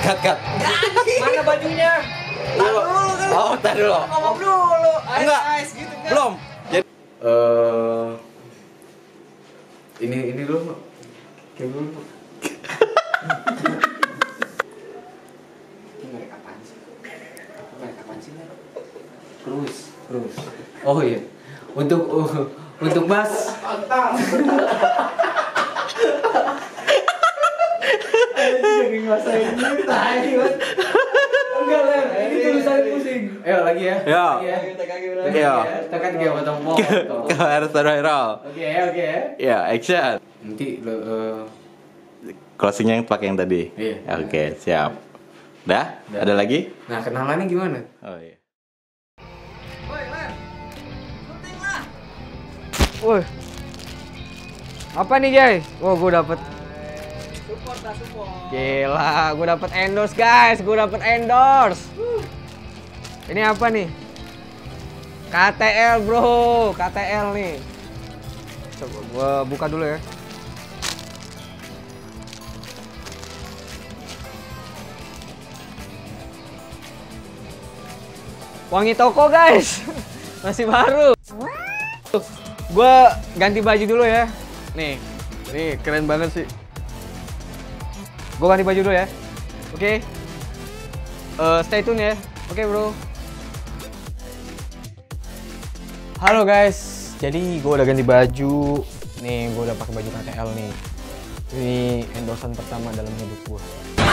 cut. Mana bajunya? Oh, tar dulu. Ngomong dulu. Enggak. Gitu kan. Belum. Jadi ini dulu. Kayak dulu. Mereka apaan sih? Terus. Oh iya. Untuk Mas. Jadi ngasain ini tadi kan. Enggak lah, ini tulisan pusing. Ayo lagi ya. Ya. Iya. Tekan dia potong. Harus viral. Oke. Ya, action. Nanti Closingnya pakai yang tadi. Iya. Oke, siap. Dah? Dah. Ada lagi? Nah, kenalannya gimana? Oh iya. Woi, Ler. Syuting lah. Woi. Apa nih, guys? Oh, gue dapet. Support. Gila, gue dapet endorse, guys. Gue dapet endorse. Ini apa nih? KTL, bro. KTL nih. Coba gue buka dulu ya. Wangi toko, guys. Masih baru. Gue ganti baju dulu ya. Nih keren banget sih. Gue ganti baju dulu ya. Oke. Stay tune ya. Oke, bro. Halo guys. Jadi gue udah ganti baju. Nih gue udah pakai baju KTL nih. Ini endorsean pertama dalam hidup gue.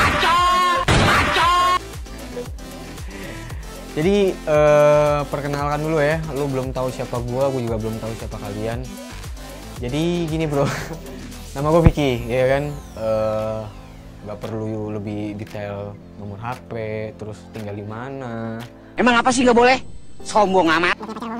Jadi perkenalkan dulu ya, lu belum tahu siapa gue juga belum tahu siapa kalian. Jadi gini bro, nama gue Vicky, ya kan. Gak perlu lebih detail nomor HP, terus tinggal di mana. Emang apa sih nggak boleh? Sombong amat.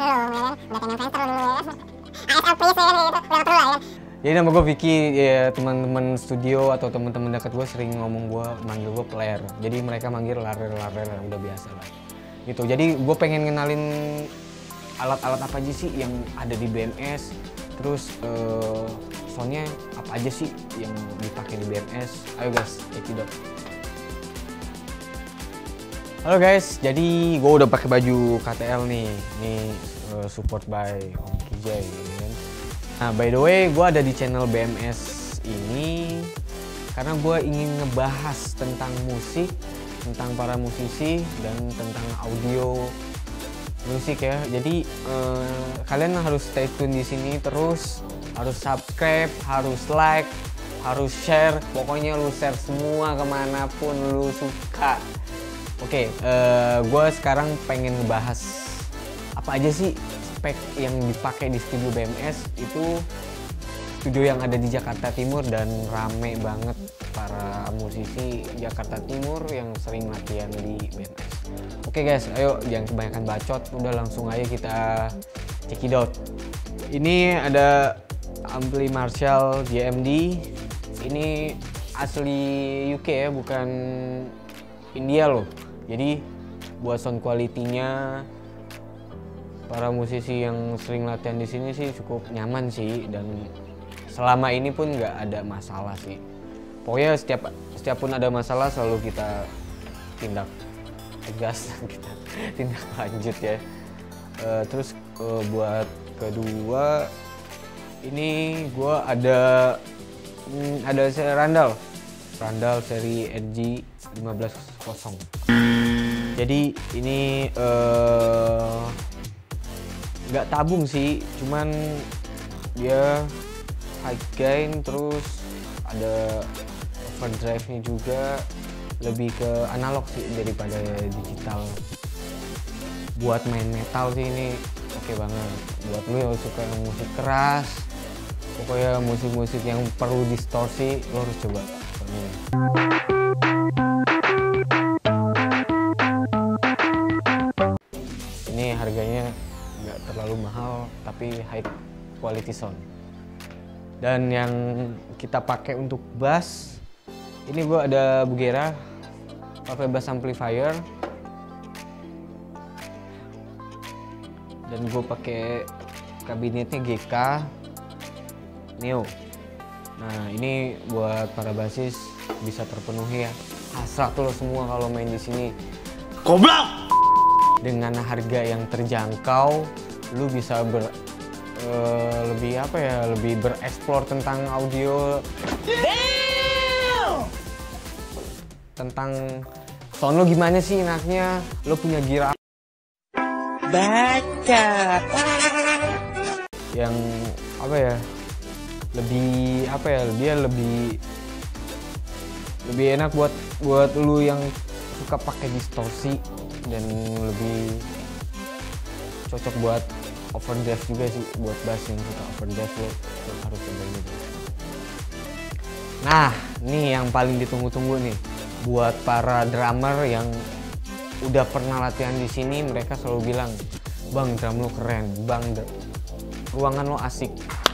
Jadi nama gue Vicky, ya teman-teman studio atau teman-teman dekat gue sering ngomong gue, manggil gue player. Jadi mereka manggil larer, udah biasa lah. Gitu. Jadi gue pengen ngenalin alat-alat apa aja sih yang ada di BMS, terus soundnya apa aja sih yang dipakai di BMS. Ayo guys, check it out. Halo guys, jadi gue udah pakai baju KTL nih. Ini support by Om Kijay, kan. Nah by the way, gue ada di channel BMS ini karena gue ingin ngebahas tentang musik, tentang para musisi dan tentang audio musik ya. Jadi kalian harus stay tune di sini terus, harus subscribe, harus like, harus share. Pokoknya lu share semua kemanapun lu suka. Oke, gue sekarang pengen ngebahas apa aja sih spek yang dipakai di studio BMS. Itu studio yang ada di Jakarta Timur dan rame banget para musisi Jakarta Timur yang sering latihan di BMS. Oke guys, ayo jangan kebanyakan bacot, udah langsung aja kita check it out. Ini ada ampli Marshall JMD. Ini asli UK ya, bukan India loh. Jadi buat sound quality-nya para musisi yang sering latihan di sini sih cukup nyaman sih, dan selama ini pun nggak ada masalah sih. Pokoknya setiap pun ada masalah selalu kita tindak tegas, kita tindak lanjut ya. Terus buat kedua ini gue ada Randall seri RG 15.0. Jadi ini nggak tabung sih, cuman dia high gain, terus ada overdrive-nya juga, lebih ke analog sih daripada digital. Buat main metal sih ini oke banget. Buat lu yang suka musik keras, pokoknya musik-musik yang perlu distorsi, lo harus coba ini. Ini harganya nggak terlalu mahal, tapi high quality sound. Dan yang kita pakai untuk bass, ini gue ada Bugera pakai bass amplifier, dan gue pakai kabinetnya GK Neo. Nah ini buat para bassis bisa terpenuhi ya. hasrat lo semua kalau main di sini. Goblok! Dengan harga yang terjangkau, lu bisa lebih apa ya, lebih bereksplor tentang audio. Tentang sound lo gimana sih enaknya, lo punya gear Baca. yang apa ya, lebih apa ya, dia lebih enak buat lu yang suka pakai distorsi, dan lebih cocok buat overdrive juga sih, buat bass yang suka overdrive lo harus coba gitu. Nah, ini yang paling ditunggu-tunggu nih buat para drummer yang udah pernah latihan di sini. Mereka selalu bilang, "Bang, drum lo keren, Bang, ruangan lo asik."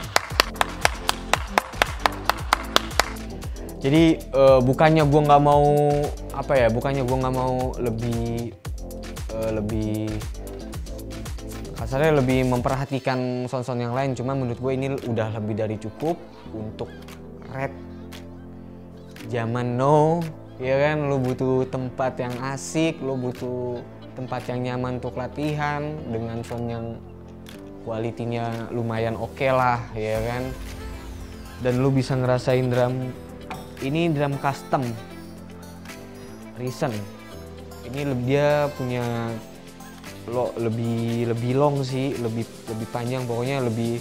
Jadi bukannya gue nggak mau apa ya, bukannya gue nggak mau lebih kasarnya lebih memperhatikan sound-sound yang lain, cuma menurut gue ini udah lebih dari cukup untuk rap zaman now, ya kan. Lu butuh tempat yang asik, lu butuh tempat yang nyaman untuk latihan dengan sound yang kualitinya lumayan oke lah, ya kan. Dan lu bisa ngerasain drum, ini drum custom Reason. Ini dia punya lebih long sih, lebih panjang, pokoknya lebih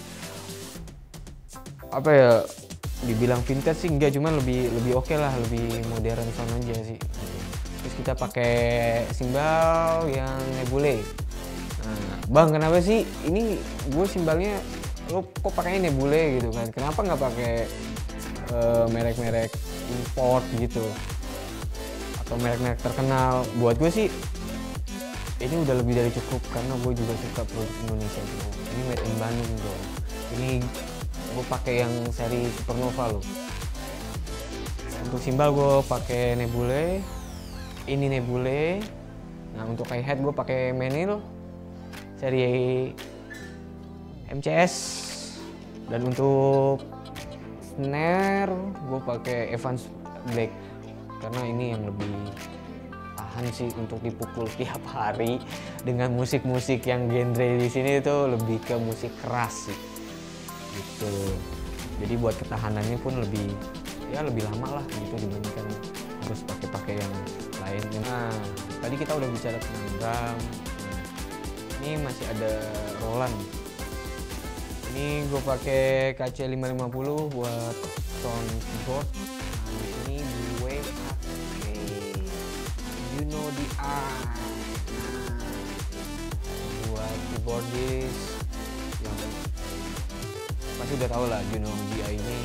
apa ya, dibilang vintage sih enggak, cuma lebih oke lah, lebih modern sound aja sih. Terus kita pakai simbal yang Nebule. Nah, Bang, kenapa sih ini gue simbalnya lo kok pakainya Nebule gitu kan? Kenapa nggak pakai merek-merek import gitu atau merek-merek terkenal? Buat gue sih ini udah lebih dari cukup, karena gue juga suka produk Indonesia bro. Ini made in Bandung bro. Ini gue pakai yang seri Supernova loh. Untuk simbal gue pakai Nebule. Ini Nebule. Nah, untuk hi-hat gue pakai Menil seri MCS. Dan untuk snare gue pakai Evans Black, karena ini yang lebih tahan sih untuk dipukul tiap hari. Dengan musik-musik yang genre di sini itu lebih ke musik keras sih gitu. Jadi buat ketahanannya pun lebih lama lah gitu dibandingkan harus pakai yang lain. Nah, tadi kita udah bicara tentang drum. Ini masih ada Roland. Ini gue pakai KC550 buat sound keyboard. Nah, di sini gue pakai Juno DI. Nah, buat keyboardis yang pasti udah tau lah Juno DI ini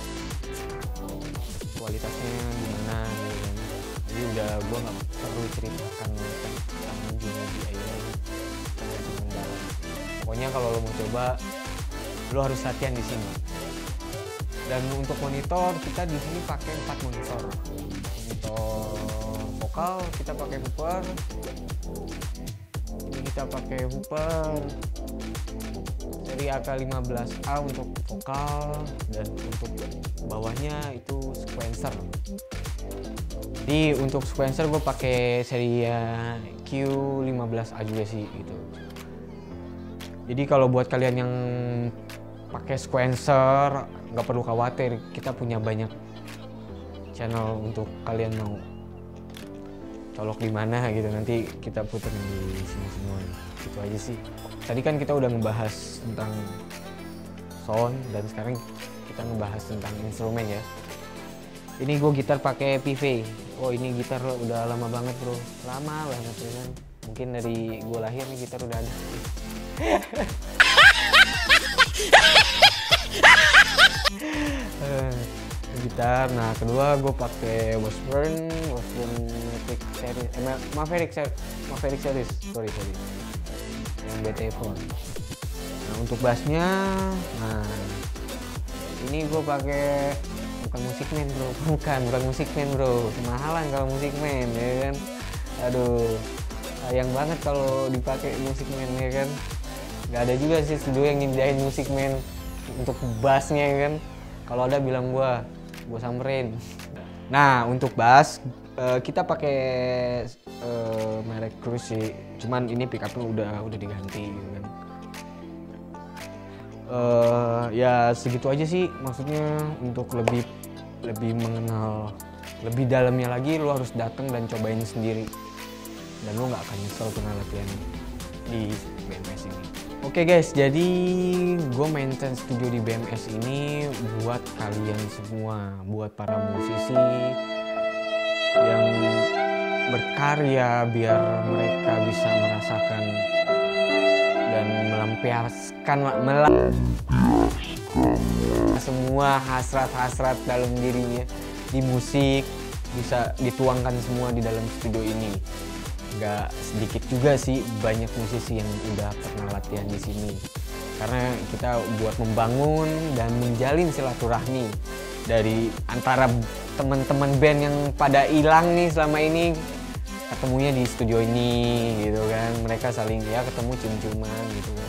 kualitasnya gimana gitu kan. Jadi udah gue nggak perlu ceritakan tentang Juno DI lagi. Pokoknya kalau lo mau coba, lo harus latihan di sini. Dan untuk monitor, kita di sini pakai 4 monitor. Monitor vokal kita pakai Hooper. Ini kita pakai Hooper seri AK15A untuk vokal, dan untuk bawahnya itu sequencer. Jadi untuk sequencer gue pakai seri Q15A juga sih gitu. Jadi kalau buat kalian yang pakai sequencer nggak perlu khawatir, kita punya banyak channel untuk kalian mau colok di mana gitu, nanti kita puterin di sini semua. Itu aja sih. Tadi kan kita udah ngebahas tentang sound, dan sekarang kita ngebahas tentang instrumen ya. Ini gue gitar pakai PV. Oh, ini gitar udah lama banget bro, lama banget ya kan. Mungkin dari gue lahir nih gitar udah ada. Gitar. Nah, kedua gue pakai Washburn Maverick series, sorry yang BT4. Nah, untuk bassnya, nah ini gue pakai bukan Musikman bro, bukan Musikman bro, kemahalan kalau Musikman ya kan. Aduh, sayang banget kalau dipakai Musikman ya kan. Gak ada juga sih studio yang nyediain Musikman untuk bassnya ya kan. Kalau ada bilang gue samperin. Nah, untuk bass kita pakai merek Cruise sih, cuman ini pickupnya udah diganti gitu kan. Ya segitu aja sih, maksudnya untuk lebih mengenal lebih dalamnya lagi lo harus datang dan cobain sendiri, dan lo nggak akan nyesel pernah latihan di BMS ini. Oke guys, jadi gue maintain studio di BMS ini buat kalian semua, buat para musisi yang berkarya, biar mereka bisa merasakan dan melampiaskan semua hasrat-hasrat dalam dirinya di musik, bisa dituangkan semua di dalam studio ini. Gak sedikit juga sih banyak musisi yang udah pernah latihan di sini, karena kita buat membangun dan menjalin silaturahmi dari antara teman-teman band yang pada hilang nih selama ini, ketemunya di studio ini gitu kan. Mereka saling ya ketemu cium-ciuman gitu kan,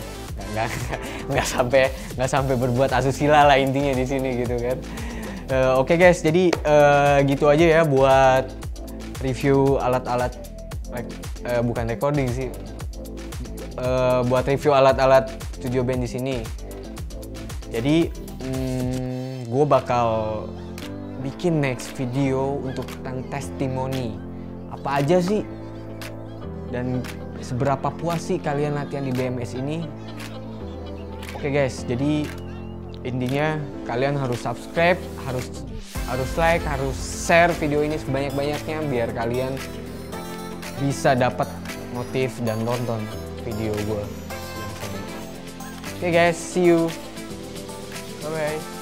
nggak sampai berbuat asusila lah intinya di sini gitu kan. Oke guys, jadi gitu aja ya buat review alat-alat, bukan recording sih, buat review alat-alat studio band di sini. Jadi gue bakal bikin next video untuk tentang testimoni apa aja sih dan seberapa puas sih kalian latihan di BMS ini. Oke guys, jadi intinya kalian harus subscribe, harus like, harus share video ini sebanyak-banyaknya biar kalian bisa dapat notif dan nonton video gue. Oke guys, see you. Bye bye.